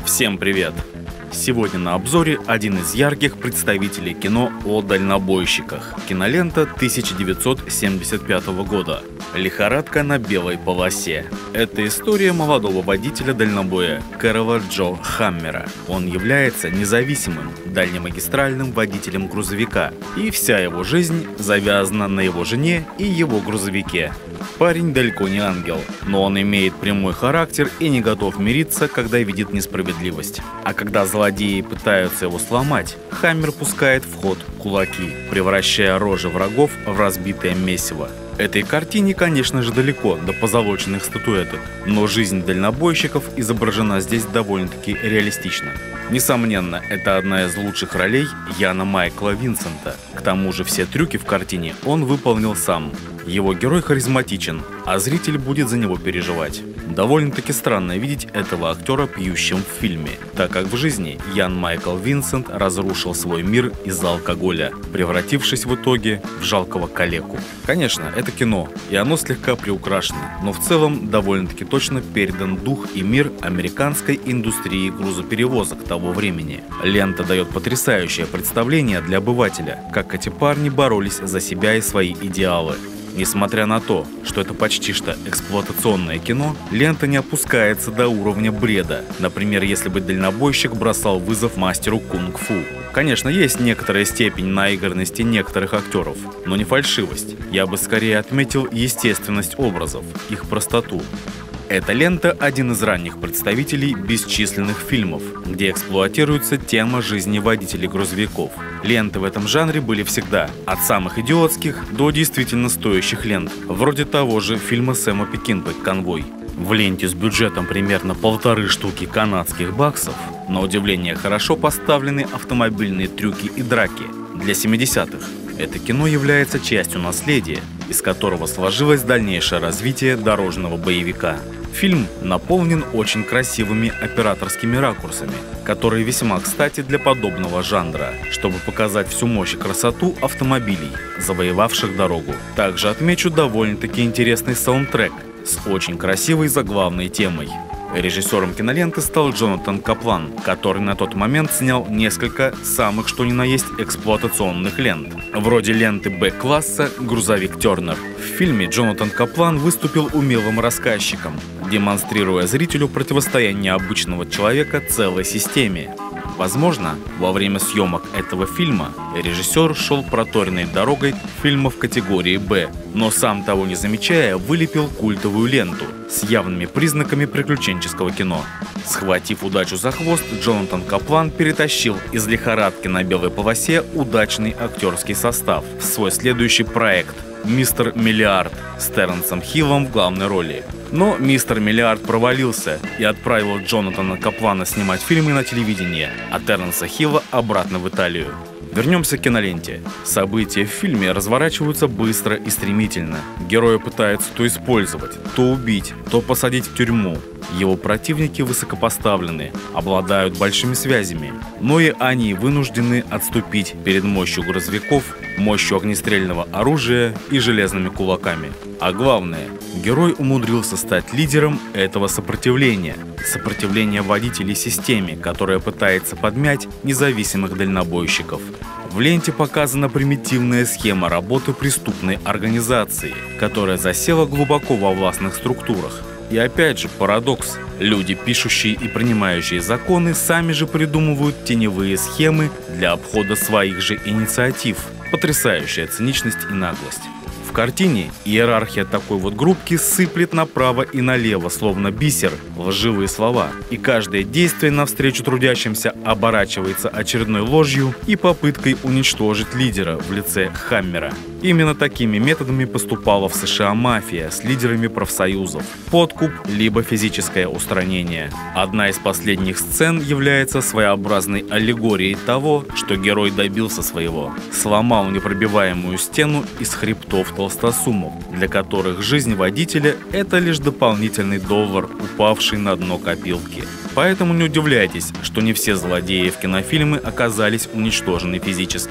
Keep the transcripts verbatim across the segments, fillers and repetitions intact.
Всем привет! Сегодня на обзоре один из ярких представителей кино о дальнобойщиках. Кинолента тысяча девятьсот семьдесят пятого года. «Лихорадка на белой полосе». Это история молодого водителя дальнобоя Кэррола Джо Хаммера. Он является независимым дальнемагистральным водителем грузовика, и вся его жизнь завязана на его жене и его грузовике. Парень далеко не ангел, но он имеет прямой характер и не готов мириться, когда видит несправедливость. А когда злодеи пытаются его сломать, Хаммер пускает в ход кулаки, превращая рожи врагов в разбитое месиво. Этой картине, конечно же, далеко до позолоченных статуэток, но жизнь дальнобойщиков изображена здесь довольно-таки реалистично. Несомненно, это одна из лучших ролей Яна Майкла Винсента. К тому же все трюки в картине он выполнил сам. Его герой харизматичен, а зритель будет за него переживать. Довольно-таки странно видеть этого актера пьющим в фильме, так как в жизни Ян Майкл Винсент разрушил свой мир из-за алкоголя, превратившись в итоге в жалкого калеку. Конечно, это кино, и оно слегка приукрашено, но в целом довольно-таки точно передан дух и мир американской индустрии грузоперевозок того времени. Лента дает потрясающее представление для обывателя, как эти парни боролись за себя и свои идеалы. Несмотря на то, что это почти что эксплуатационное кино, лента не опускается до уровня бреда. Например, если бы дальнобойщик бросал вызов мастеру кунг-фу. Конечно, есть некоторая степень наигранности некоторых актеров, но не фальшивость. Я бы скорее отметил естественность образов, их простоту. Эта лента – один из ранних представителей бесчисленных фильмов, где эксплуатируется тема жизни водителей грузовиков. Ленты в этом жанре были всегда, от самых идиотских до действительно стоящих лент, вроде того же фильма Сэма Пекинпы «Конвой». В ленте с бюджетом примерно полторы штуки канадских баксов, на удивление хорошо поставлены автомобильные трюки и драки для семидесятых. Это кино является частью наследия, из которого сложилось дальнейшее развитие дорожного боевика. Фильм наполнен очень красивыми операторскими ракурсами, которые весьма кстати для подобного жанра, чтобы показать всю мощь и красоту автомобилей, завоевавших дорогу. Также отмечу довольно-таки интересный саундтрек с очень красивой заглавной темой. Режиссером киноленты стал Джонатан Каплан, который на тот момент снял несколько самых что ни на есть эксплуатационных лент, вроде ленты Б-класса «Грузовик Тернер». В фильме Джонатан Каплан выступил умелым рассказчиком, демонстрируя зрителю противостояние обычного человека целой системе. Возможно, во время съемок этого фильма режиссер шел проторенной дорогой фильмов категории «Б», но сам того не замечая, вылепил культовую ленту с явными признаками приключенческого кино. Схватив удачу за хвост, Джонатан Каплан перетащил из «Лихорадки на белой полосе» удачный актерский состав в свой следующий проект «Мистер Миллиард» с Терренсом Хиллом в главной роли. Но «Мистер Миллиард» провалился и отправил Джонатана Каплана снимать фильмы на телевидение, а Терренса Хилла обратно в Италию. Вернемся к киноленте. События в фильме разворачиваются быстро и стремительно. Героя пытаются то использовать, то убить, то посадить в тюрьму. Его противники высокопоставлены, обладают большими связями, но и они вынуждены отступить перед мощью грузовиков, мощью огнестрельного оружия и железными кулаками. А главное, герой умудрился стать лидером этого сопротивления. Сопротивления водителей системе, которая пытается подмять независимых дальнобойщиков. В ленте показана примитивная схема работы преступной организации, которая засела глубоко во властных структурах. И опять же парадокс. Люди, пишущие и принимающие законы, сами же придумывают теневые схемы для обхода своих же инициатив. Потрясающая циничность и наглость. В картине иерархия такой вот группки сыплет направо и налево, словно бисер, лживые слова. И каждое действие навстречу трудящимся оборачивается очередной ложью и попыткой уничтожить лидера в лице Хаммера. Именно такими методами поступала в США мафия с лидерами профсоюзов. Подкуп, либо физическое устранение. Одна из последних сцен является своеобразной аллегорией того, что герой добился своего. Сломал непробиваемую стену из хребтов толстосумов, для которых жизнь водителя – это лишь дополнительный доллар, упавший на дно копилки. Поэтому не удивляйтесь, что не все злодеи в кинофильме оказались уничтожены физически.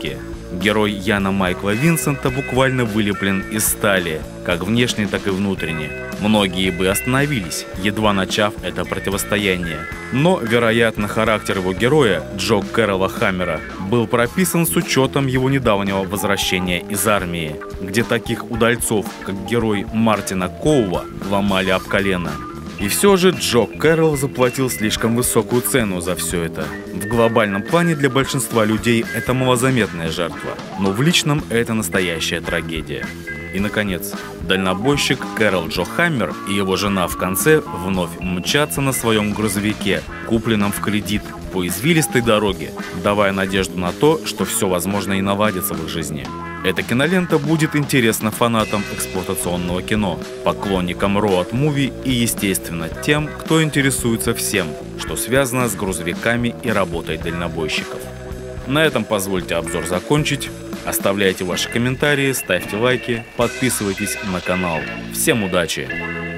Герой Яна Майкла Винсента буквально вылеплен из стали, как внешне, так и внутренне. Многие бы остановились, едва начав это противостояние. Но, вероятно, характер его героя, Джо Кэрролла Хаммера, был прописан с учетом его недавнего возвращения из армии, где таких удальцов, как герой Мартина Коува, ломали об колено. И все же Джо Кэрролл заплатил слишком высокую цену за все это. В глобальном плане для большинства людей это малозаметная жертва, но в личном это настоящая трагедия. И, наконец, дальнобойщик Кэрол Джо Хаммер и его жена в конце вновь мчатся на своем грузовике, купленном в кредит, по извилистой дороге, давая надежду на то, что все возможно и наладится в их жизни. Эта кинолента будет интересна фанатам эксплуатационного кино, поклонникам роуд-муви и, естественно, тем, кто интересуется всем, что связано с грузовиками и работой дальнобойщиков. На этом позвольте обзор закончить. Оставляйте ваши комментарии, ставьте лайки, подписывайтесь на канал. Всем удачи!